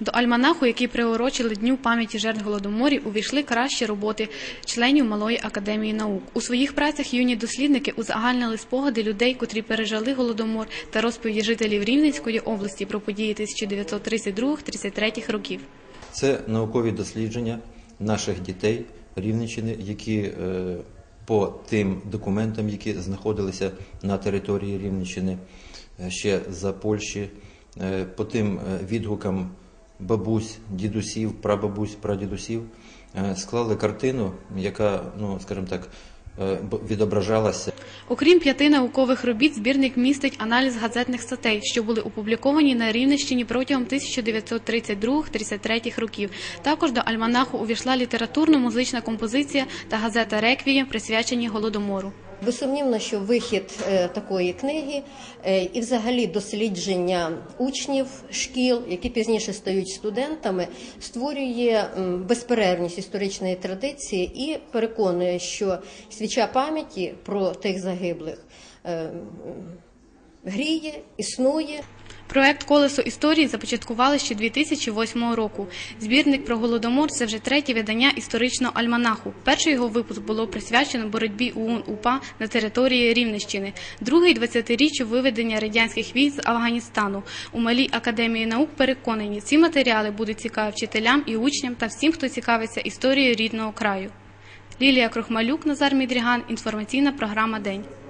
До альманаху, який приурочили Дню пам'яті жертв Голодоморів, увійшли кращі роботи членів Малої академії наук. У своїх працях юні дослідники узагальнили спогади людей, котрі пережили Голодомор, та розповіді жителів Рівненської області про події 1932-33 років. Це наукові дослідження наших дітей Рівненщини, які по тим документам, які знаходилися на території Рівненщини ще за Польщі, по тим відгукам бабусь, дідусів, прабабусь, прадідусів, склали картину, яка, скажімо так, відображалася. Окрім 5 наукових робіт, збірник містить аналіз газетних статей, що були опубліковані на Рівненщині протягом 1932-33 років. Також до альманаху увійшла літературно-музична композиція та газета «Реквієм», присвячені Голодомору. Безсумнівно, що вихід такої книги і взагалі дослідження учнів шкіл, які пізніше стають студентами, створює безперервність історичної традиції і переконує, що свіча пам'яті про тих загиблих гріє, існує. Проект «Колесо історії» започаткували ще 2008 року. Збірник про Голодомор – це вже 3-є видання історичного альманаху. Перший його випуск було присвячено боротьбі ОУН-УПА на території Рівненщини. Другий – 20-річчю виведення радянських військ з Афганістану. У Малій академії наук переконані, ці матеріали будуть цікаві вчителям і учням та всім, хто цікавиться історією рідного краю. Лілія Крохмалюк, Назар Мідріган. Інформаційна програма «День».